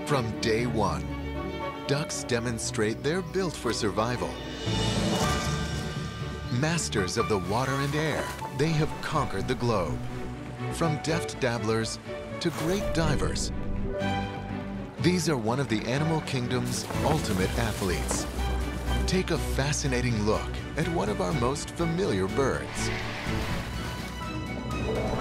From day one, ducks demonstrate they're built for survival. Masters of the water and air, they have conquered the globe. From deft dabblers to great divers, these are one of the animal kingdom's ultimate athletes. Take a fascinating look at one of our most familiar birds.